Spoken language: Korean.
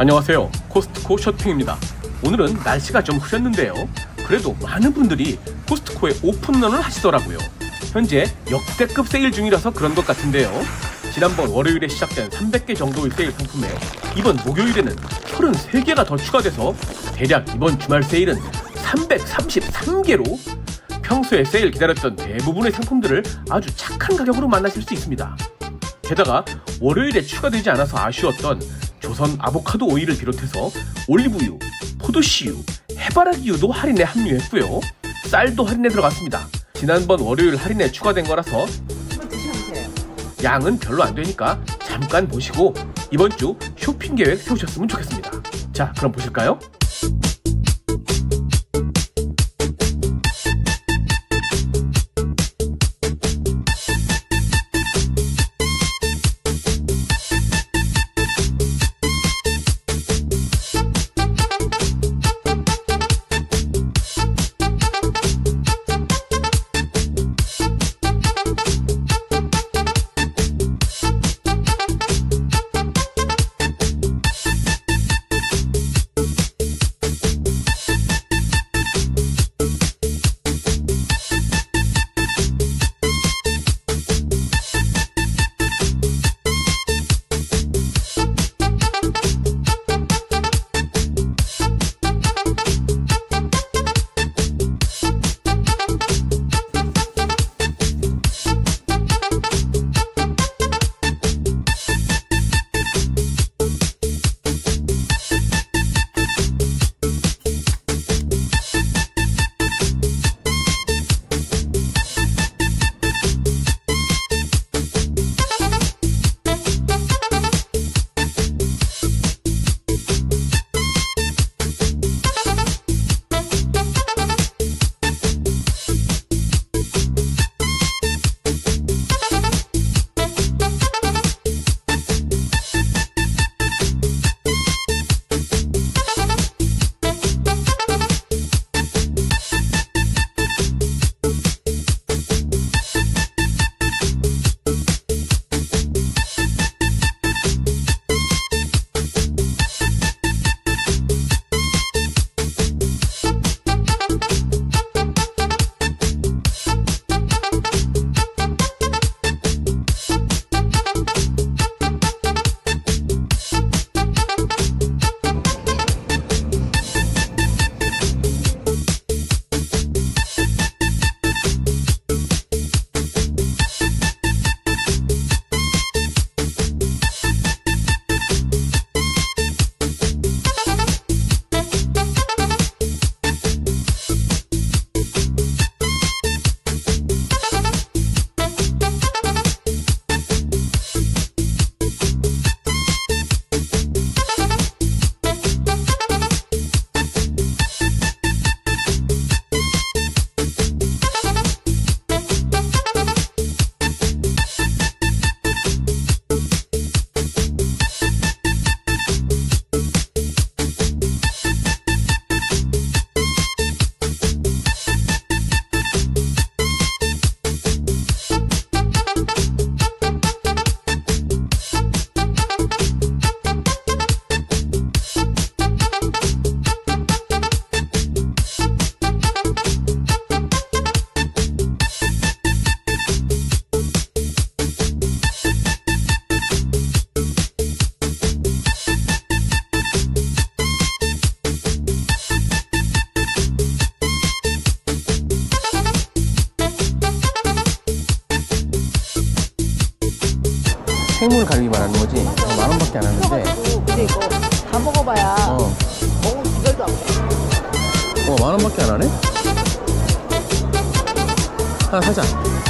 안녕하세요, 코스트코 쇼핑입니다. 오늘은 날씨가 좀 흐렸는데요, 그래도 많은 분들이 코스트코에 오픈런을 하시더라고요. 현재 역대급 세일 중이라서 그런 것 같은데요, 지난번 월요일에 시작된 300개 정도의 세일 상품에 이번 목요일에는 33개가 더 추가돼서 대략 이번 주말 세일은 333개로 평소에 세일 기다렸던 대부분의 상품들을 아주 착한 가격으로 만나실 수 있습니다. 게다가 월요일에 추가되지 않아서 아쉬웠던 조선 아보카도 오일을 비롯해서 올리브유, 포도씨유, 해바라기유도 할인에 합류했고요, 쌀도 할인에 들어갔습니다. 지난번 월요일 할인에 추가된 거라서 한번 드셔보세요. 양은 별로 안 되니까 잠깐 보시고 이번 주 쇼핑 계획 세우셨으면 좋겠습니다. 자, 그럼 보실까요? 생물 갈비 말하는 거지? 10,000원밖에 안 하는데. 근데 이거 다 먹어봐야 먹을 기별도 안 돼. 10,000원밖에 안 하네? 하나 사자.